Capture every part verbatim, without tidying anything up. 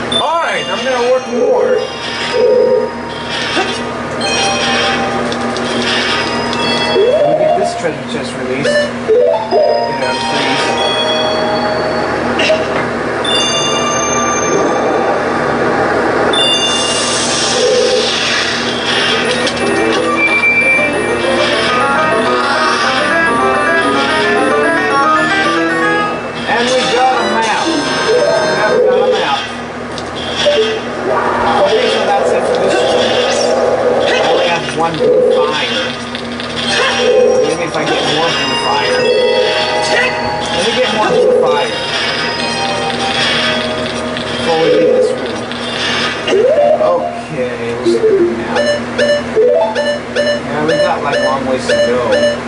Alright, I'm gonna work more. Let me get this treasure chest released. Get out of freeze. And we got a map. Yeah, we got a map. Okay, so that's it for this one. I only have one blue fire. Maybe if I get more blue fire. Let me get more blue fire. Before we leave this room. Okay, let's look at the map. Yeah, we got like a long ways to go.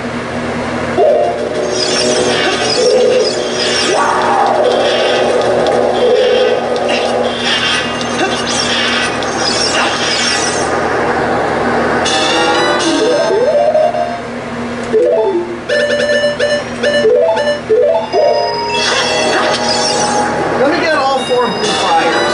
Let me get all four blue fires.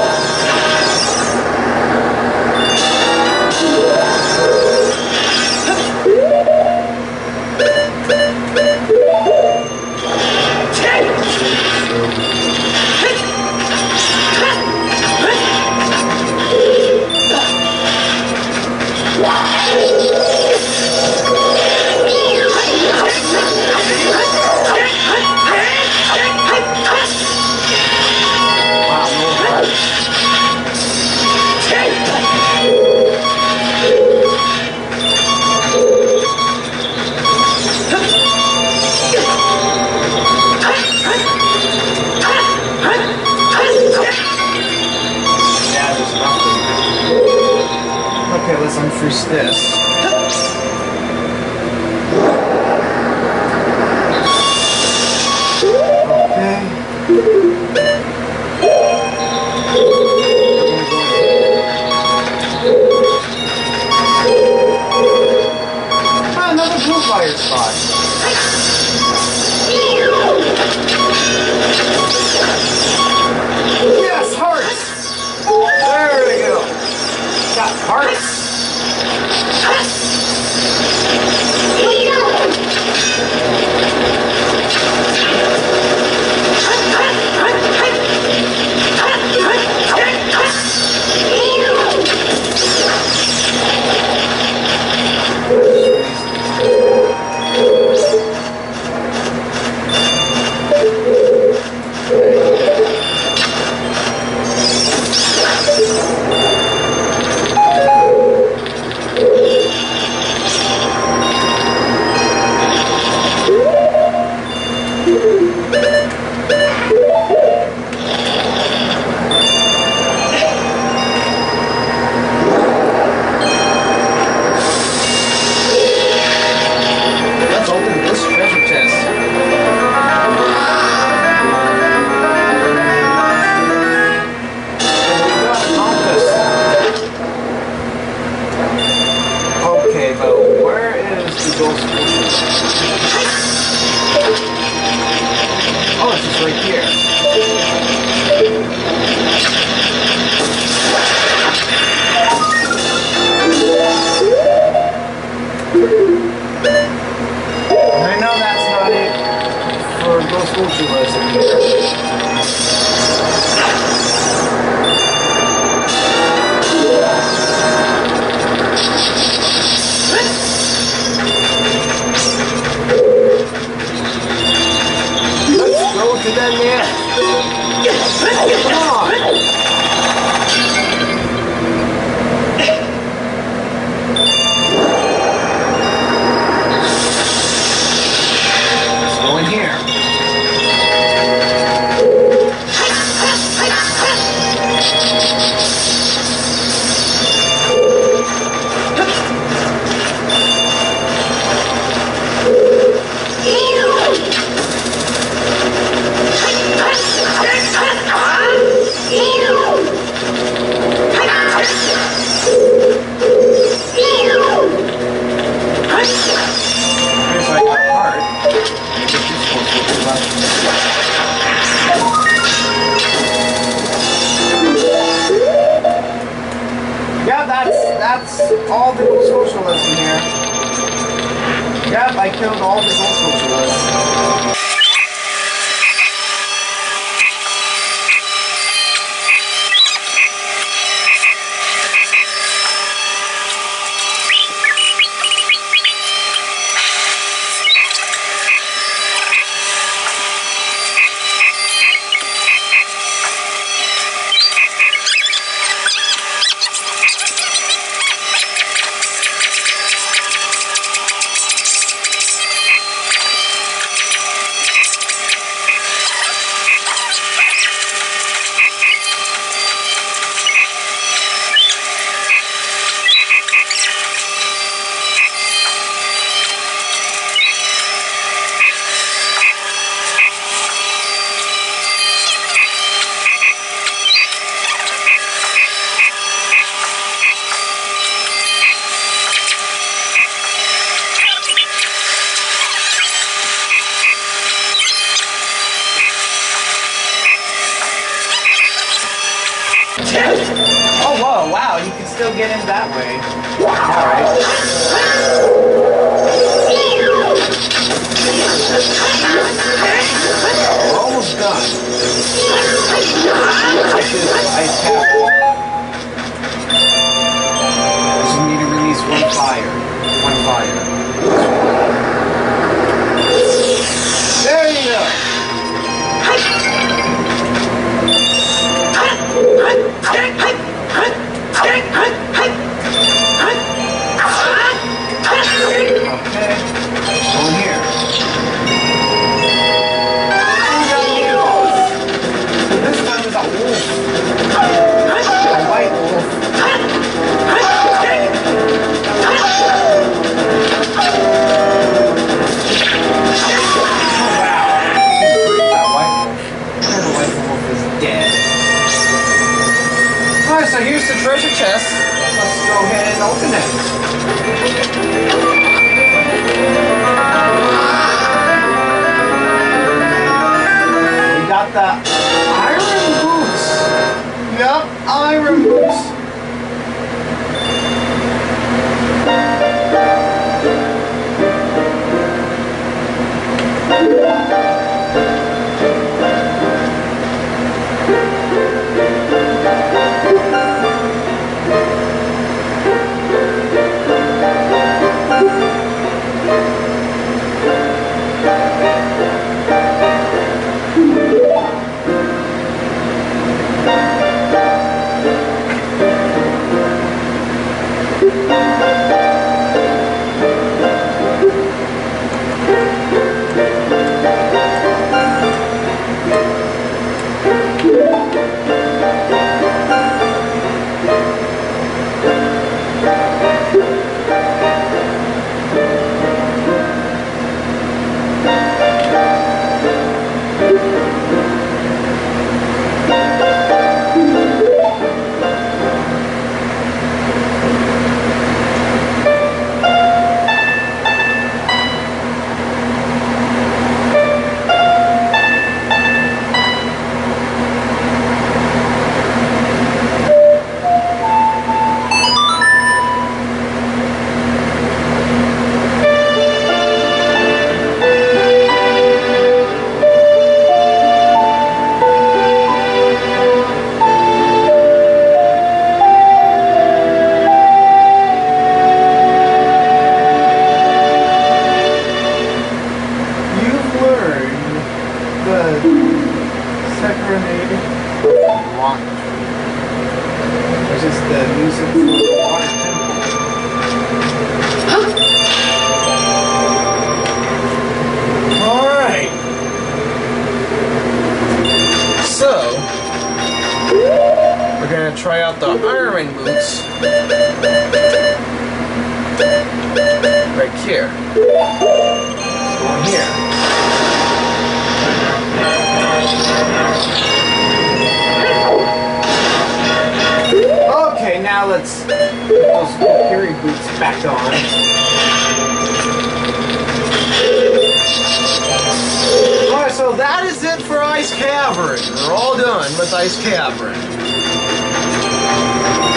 Okay, let's unfreeze this. Okay. Ah, another blue fire spot. Yes, hearts! There we go. Got hearts. I killed all the Ghost Godzillas. Oh, whoa, wow, you can still get in that way. Alright. We're almost done. I should ice cap. Just need to release one fire. One fire. There you go. Okay, on here. This time is a wolf. A white wolf. Oh wow. That white wolf. The white wolf is dead. Alright, so here's the treasure chest. Let's go ahead and open it. We got the iron boots. Yup, iron boots. Try out the iron boots right here. On here. Okay, now let's put those Valkyrie boots back on. Alright, so that is it for Ice Cavern. We're all done with Ice Cavern.